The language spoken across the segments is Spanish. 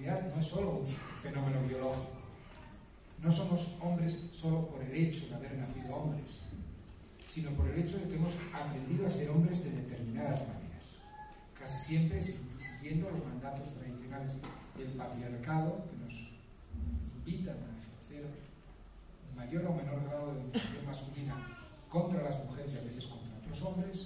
masculinidad no es solo un fenómeno biológico. No somos hombres solo por el hecho de haber nacido hombres, sino por el hecho de que hemos aprendido a ser hombres de determinadas maneras, casi siempre siguiendo los mandatos tradicionales del patriarcado que nos invitan a ejercer un mayor o menor grado de dominación masculina contra las mujeres y a veces contra otros hombres.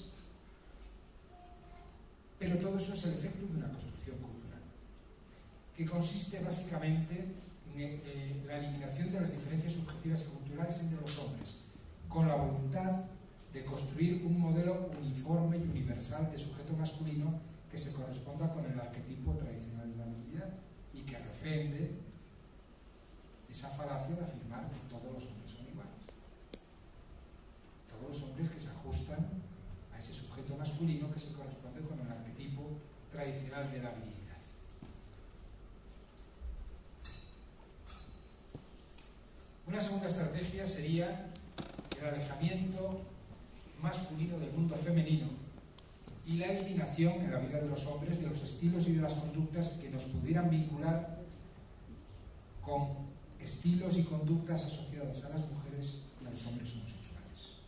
Pero todo eso es el efecto de una construcción cultural, que consiste básicamente en la eliminación de las diferencias subjetivas y culturales entre los hombres, con la voluntad de construir un modelo uniforme y universal de sujeto masculino que se corresponda con el arquetipo tradicional de la virilidad y que refrende esa falacia de afirmar que todos los hombres son iguales. Todos los hombres que se ajustan a ese sujeto masculino que se corresponde con el arquetipo tradicional de la virilidad. Una segunda estrategia sería el alejamiento masculino del mundo femenino y la eliminación en la vida de los hombres de los estilos y de las conductas que nos pudieran vincular con estilos y conductas asociadas a las mujeres y a los hombres homosexuales.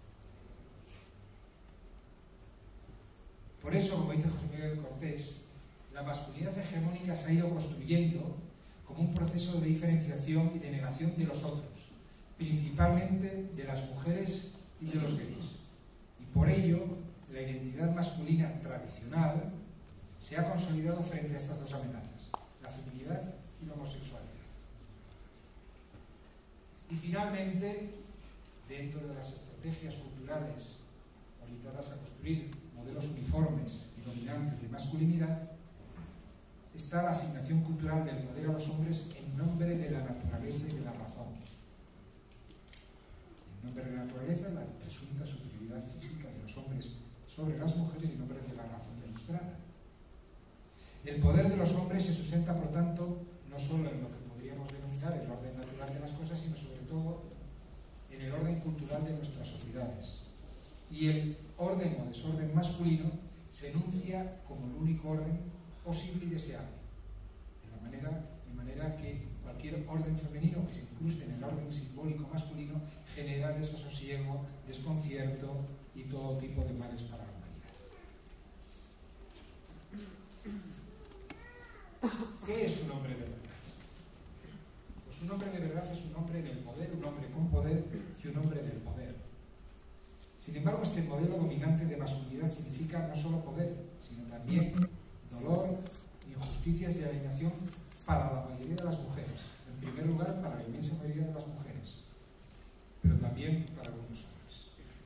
Por eso, como dice José Miguel Cortés, la masculinidad hegemónica se ha ido construyendo como un proceso de diferenciación y de negación de los otros, principalmente de las mujeres y de los gays. Y por ello, la identidad masculina tradicional se ha consolidado frente a estas dos amenazas, la feminidad y la homosexualidad. Y finalmente, dentro de las estrategias culturales orientadas a construir modelos uniformes y dominantes de masculinidad, está la asignación cultural del poder a los hombres en nombre de la naturaleza y de la razón. En nombre de la naturaleza, la presunta superioridad física de los hombres sobre las mujeres y en nombre de la razón demostrada. El poder de los hombres se sustenta, por tanto, no solo en lo que podríamos denominar el orden natural de las cosas, sino sobre todo en el orden cultural de nuestras sociedades. Y el orden o desorden masculino se enuncia como el único orden posible y deseable, de manera que cualquier orden femenino que se incruste en el orden simbólico masculino genera desasosiego, desconcierto y todo tipo de males para la humanidad. ¿Qué es un hombre de verdad? Pues un hombre de verdad es un hombre en el poder, un hombre con poder y un hombre del poder. Sin embargo, este modelo dominante de masculinidad significa no solo poder, sino también dolor, injusticias y alienación para la mayoría de las mujeres. En primer lugar, para la inmensa mayoría de las mujeres, pero también para algunos hombres.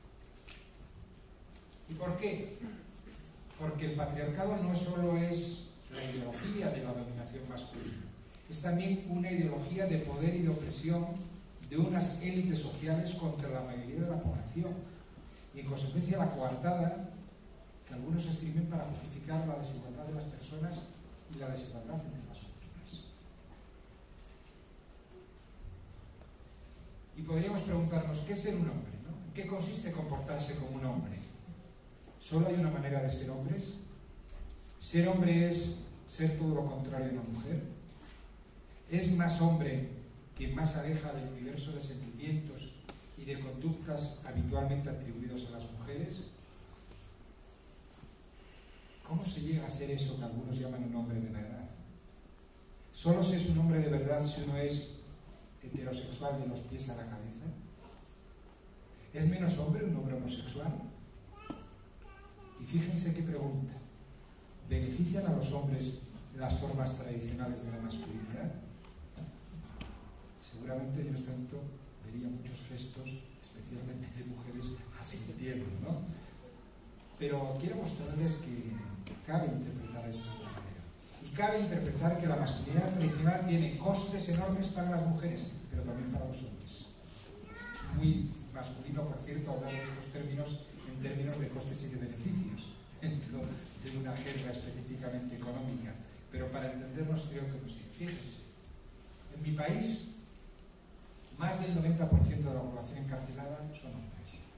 ¿Y por qué? Porque el patriarcado no solo es la ideología de la dominación masculina, es también una ideología de poder y de opresión de unas élites sociales contra la mayoría de la población, y en consecuencia la coartada que algunos escriben para justificar la desigualdad de las personas y la desigualdad entre las culturas. Y podríamos preguntarnos, ¿qué es ser un hombre? ¿No? ¿En qué consiste comportarse como un hombre? ¿Solo hay una manera de ser hombres? ¿Ser hombre es ser todo lo contrario a una mujer? ¿Es más hombre quien más aleja del universo de sentimientos y de conductas habitualmente atribuidos a las mujeres? ¿Cómo se llega a ser eso que algunos llaman un hombre de verdad? ¿Solo se es un hombre de verdad si uno es heterosexual de los pies a la cabeza? ¿Es menos hombre un hombre homosexual? Y fíjense qué pregunta. ¿Benefician a los hombres las formas tradicionales de la masculinidad? Seguramente, yo tanto, vería muchos gestos, especialmente de mujeres, asintiendo, ¿no? Pero quiero mostrarles que cabe interpretar esto de otra manera. Y cabe interpretar que la masculinidad tradicional tiene costes enormes para las mujeres, pero también para los hombres. Es muy masculino, por cierto, hablar de estos términos en términos de costes y de beneficios, dentro de una agenda específicamente económica. Pero para entendernos creo que pues, fíjense, en mi país, más del 90% de la población encarcelada son hombres.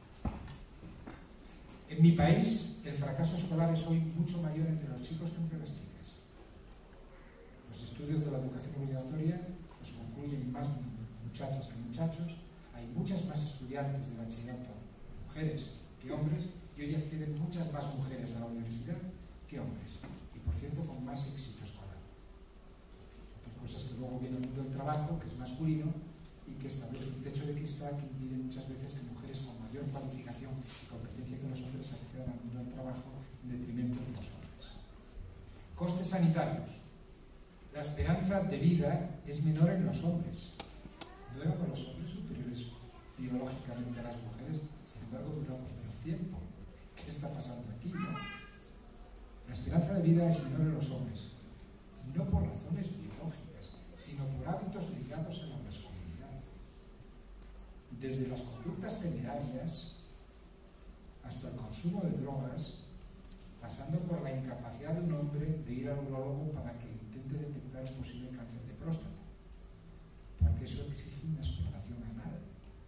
En mi país, el fracaso escolar es hoy mucho mayor entre los chicos que entre las chicas. Los estudios de la educación obligatoria los concluyen más muchachas que muchachos. Hay muchas más estudiantes de bachillerato, mujeres que hombres, y hoy acceden muchas más mujeres a la universidad que hombres, y por cierto con más éxito escolar. Otra cosa es que luego viene el mundo del trabajo, que es masculino, y que establece un techo de cristal que impide muchas veces que mujeres con mayor cualificación y competencia que los hombres accedan al mundo del trabajo en detrimento de los hombres. Costes sanitarios. La esperanza de vida es menor en los hombres. No eran los hombres superiores biológicamente a las mujeres, sin embargo duramos menos tiempo. ¿Qué está pasando aquí, no? La esperanza de vida es menor en los hombres, no por razones biológicas, sino por hábitos ligados a la masculinidad. Desde las conductas temerarias hasta el consumo de drogas, pasando por la incapacidad de un hombre de ir al urólogo para que intente detectar un posible cáncer de próstata, porque eso exige una exploración anal.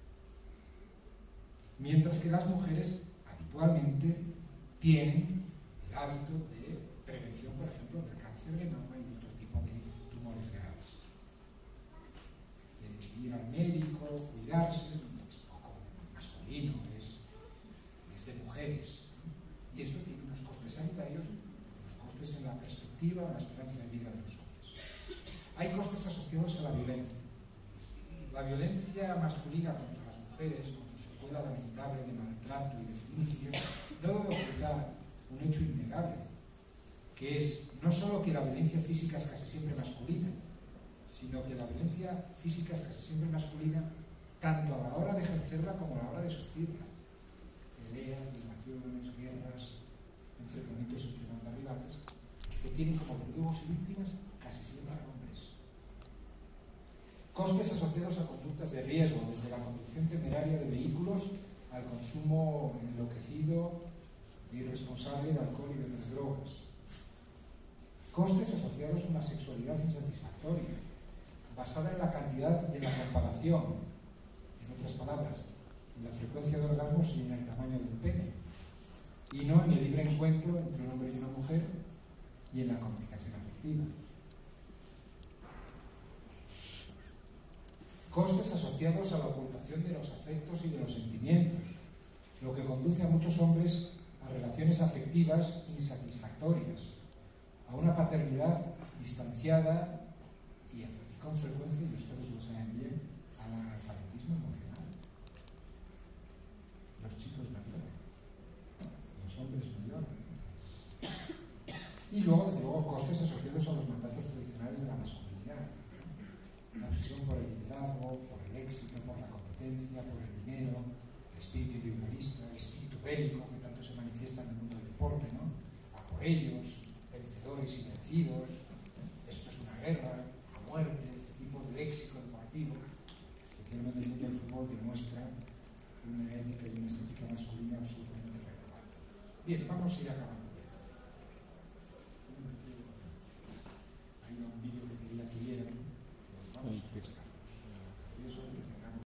Mientras que las mujeres habitualmente tienen el hábito de prevención, por ejemplo, del cáncer de mama y de otro tipo de tumores graves. Ir al médico, cuidarse, es poco masculino, es de mujeres. Y esto tiene unos costes sanitarios, unos costes en la perspectiva, en la esperanza de vida de los hombres. Hay costes asociados a la violencia. La violencia masculina contra las mujeres, con su secuela lamentable de maltrato y de feminicidio, no debe ocultar un hecho innegable, que es no solo que la violencia física es casi siempre masculina, sino que la violencia física es casi siempre masculina tanto a la hora de ejercerla como a la hora de sufrirla. Peleas, violaciones, guerras, enfrentamientos entre bandas rivales, que tienen como verdugos y víctimas casi siempre a hombres. Costes asociados a conductas de riesgo, desde la conducción temeraria de vehículos al consumo enloquecido e irresponsable de alcohol y de otras drogas. Costes asociados a una sexualidad insatisfactoria, basada en la cantidad y en la comparación, en otras palabras, en la frecuencia de orgasmos y en el tamaño del pene, y no en el libre encuentro entre un hombre y una mujer y en la comunicación afectiva. Costes asociados a la ocultación de los afectos y de los sentimientos, lo que conduce a muchos hombres a relaciones afectivas insatisfactorias, a una paternidad distanciada y con frecuencia, y ustedes lo saben bien, al analfabetismo emocional. Los chicos no lloran, los hombres no lloran. Y luego, desde luego, costes asociados a los mandatos tradicionales de la masculinidad. La obsesión por el liderazgo, por el éxito, por la competencia, por el dinero, el espíritu individualista, el espíritu bélico, que tanto se manifiesta en el mundo del deporte, ¿no? A por ellos, vencedores y vencidos, esto es una guerra, a muerte, este tipo de léxico deportivo, especialmente en el mundo del fútbol, demuestra una ética y una estética masculina absolutamente reprobable. Bien, vamos a ir acabando. Hay un vídeo que quería que vieran. Vamos a pescar.